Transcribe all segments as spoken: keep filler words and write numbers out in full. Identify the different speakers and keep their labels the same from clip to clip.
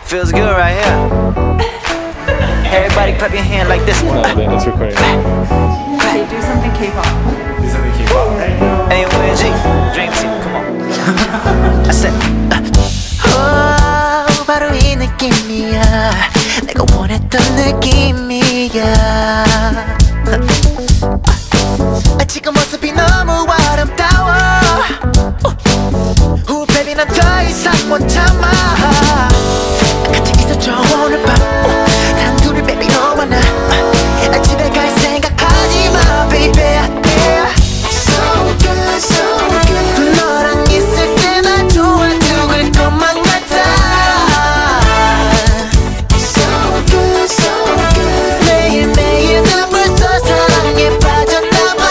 Speaker 1: Feels good right here. Everybody clap your hand like this.
Speaker 2: Oh, then it's recording.
Speaker 3: Okay, do something K-pop.
Speaker 2: Do something K-pop.
Speaker 1: Hey, where's G? Dream team, come on. I said, oh, 바로 이 느낌이야. 내가 원했던 느낌이야. 지금 모습이 너무 아름다워. 후 baby 난 더 이상 못 참아. 같이 있어줘 오늘 밤. 단둘이 baby 너와 나. 집에 갈 생각하지 마 baby. So good, so good. 너랑 있을 때 난 좋아 죽을 것만 같아. So good, so good. 매일매일 난 벌써 사랑에 빠졌나봐.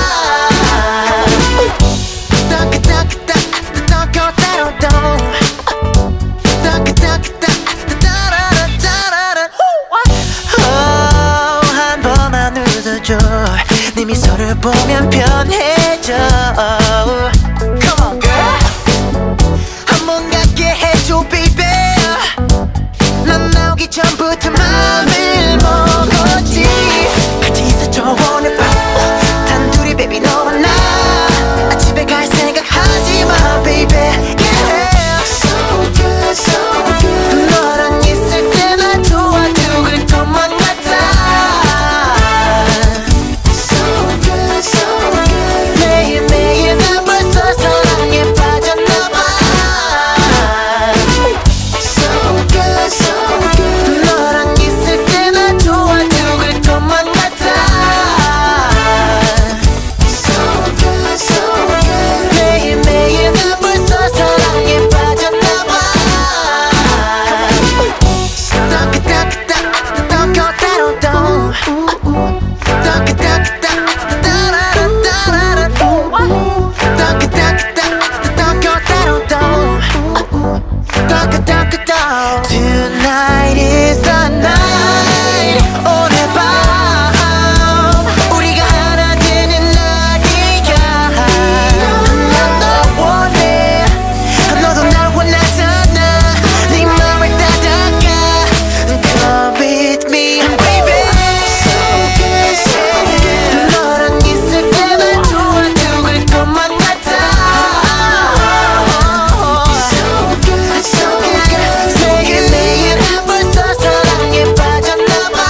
Speaker 1: 한 번만 웃어줘. 네 미소를 보면 편해져. Come on girl. 한 번 갖게 해줘 baby. 난 나오기 전부터 맘을 먹었지. 같이 있어줘 오늘 밤. 단둘이 baby 너와 나. 집에 갈 생각하지 마 baby. Yeah. So good, so good. 너랑 있을 때 난 좋아 죽을 것만 같아. So good, so good. 매일매일 난 벌써 사랑에 빠졌나봐. So good, so good. 너랑 있을 때 난 좋아 죽을 것만 같아. So good, so good. 매일매일 난 벌써 사랑에 빠졌나봐. Tonight is the night. 오늘 밤 우리가 하나 되는 날이야. 난 너 원해. 너도 날 원하잖아. 네 맘을 따다가 Come with me baby. So good, so good. 너랑 있을 때 난 좋아 죽을 것만 같아. So good, so good. 매일매일 난 벌써 사랑에 빠졌나봐.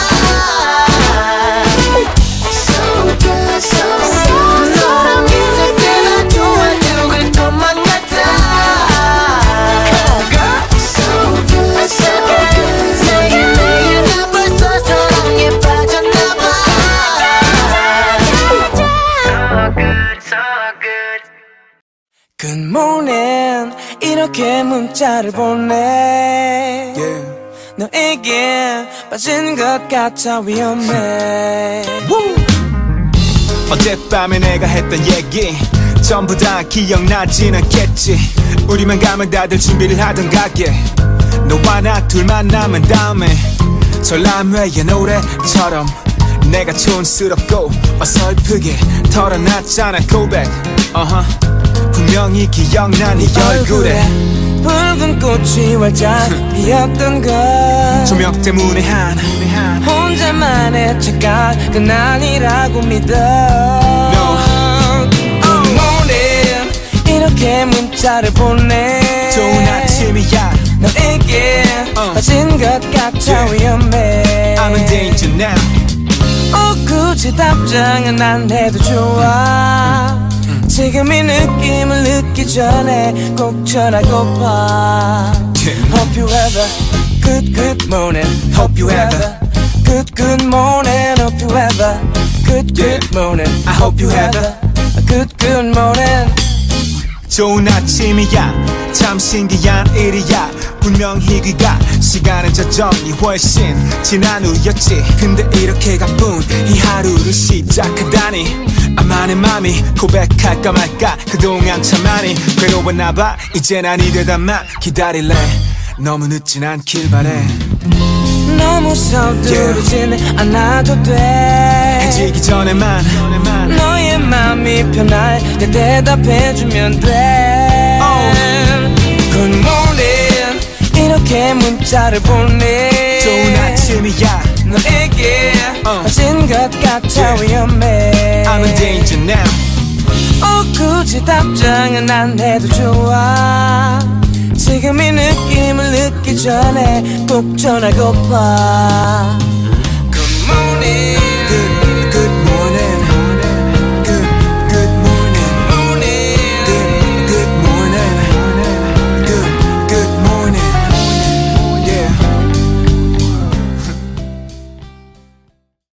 Speaker 1: So good, so good. 너랑 있을 때 난 좋아 죽을 것만 같아. Come on girl. So good, so good. 매일매일 난 벌써 사랑에 빠졌나봐. So good, so good.
Speaker 4: Good morning 이렇게 문자를 보내 yeah. 너에게 빠진 것 같아 위험해
Speaker 5: 어젯밤에 내가 했던 얘기 전부 다 기억나진 않겠지. 우리만 가면 다들 준비를 하던 가게. 너와 나 둘만 남은 다음에 전람회의 노래처럼 내가 촌스럽고 어설프게 털어놨잖아 고백. uh-huh. 분명히 기억나 네 얼굴에
Speaker 4: 붉은 꽃이 활짝 피었던 것
Speaker 5: 조명 때문에 한
Speaker 4: 혼자만의 착각은 아니라고 믿어 no. Good morning 이렇게 문자를 보내
Speaker 5: 좋은 아침이야
Speaker 4: 너에게 uh. 빠진 것 같아 yeah. 위험해
Speaker 5: I'm in danger now.
Speaker 4: 어, 굳이 답장은 안 해도 좋아 지금 이 느낌을 느끼기 전에 꼭 전하고파 Hope you have a good good morning.
Speaker 5: Hope you have a
Speaker 4: good good morning. Hope you have a good good morning.
Speaker 5: I hope you have a
Speaker 4: good good morning.
Speaker 5: 좋은 아침이야 참 신기한 일이야. 분명히 귀가 시간은 저전이 훨씬 지난 후였지. 근데 이렇게 가뿐 이 하루를 시작하다니 아마 내 맘이 고백할까 말까 그동안 참 많이 괴로웠나봐. 이제 난 이대다만 기다릴래. 너무 늦진 않길 바래.
Speaker 4: 너무 서두르진 yeah. 않아도 돼.
Speaker 5: 해지기 전에만
Speaker 4: 너의 맘이 편할 때 대답해주면 돼.
Speaker 5: oh.
Speaker 4: Good morning 이렇게 문자를 보내
Speaker 5: 좋은 아침이야
Speaker 4: 너에게
Speaker 5: uh.
Speaker 4: 빠진 것 같아 yeah. 위험해
Speaker 5: I'm in danger now
Speaker 4: 어 굳이 답장은 안 해도 좋아 지금 이 느낌을 느끼기 전에 꼭 전하고파 Good morning